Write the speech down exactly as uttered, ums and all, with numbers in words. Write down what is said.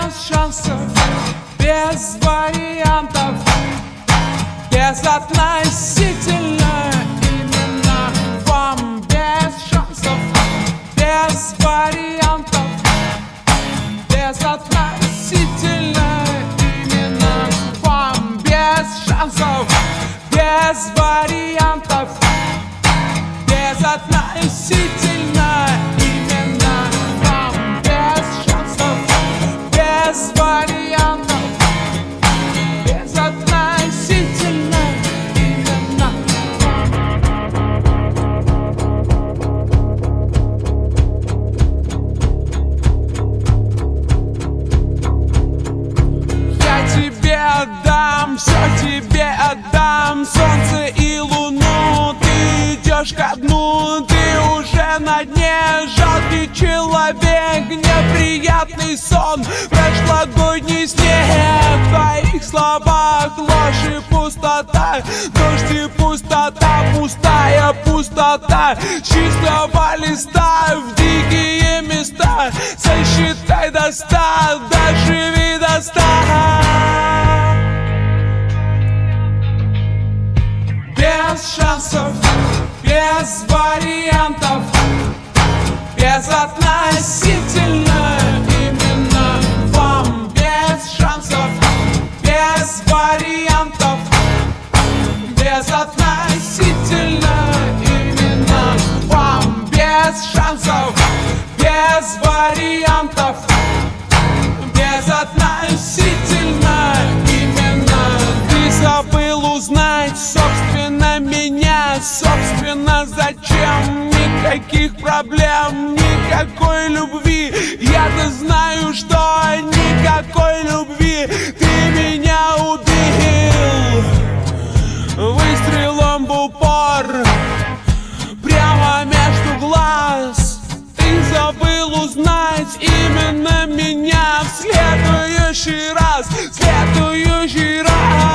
без шансов, без вариантов, безотносительно. Именно вам без шансов, без вариантов, безотносительно. Именно вам без шансов, без вариантов, безотносительно. Именно вам без шансов, без вариантов, безотносительно. Именно я тебе отдам, все тебе отдам, солнце и луну. Ты идешь ко дну, ты уже на дне. Жалкий человек, неприятный сон, прошлогодний снег. В твоих словах ложь и пустота, дождь и пустота, пустая пустота чистого листа в дикие места. Сосчитай до ста, доживи до ста. Без шансов, без вариантов, безотносительно. Именно вам без шансов, без вариантов, безотносительно. Именно вам без шансов, без вариантов, безотносительно. Именно ты забыл узнать, собственно, меня, собственно, зачем? Никаких проблем, никакой любви. Я-то знаю, что никакой любви. Ты меня убил выстрелом в упор, прямо между глаз. Ты забыл узнать именно меня. В следующий раз, в следующий раз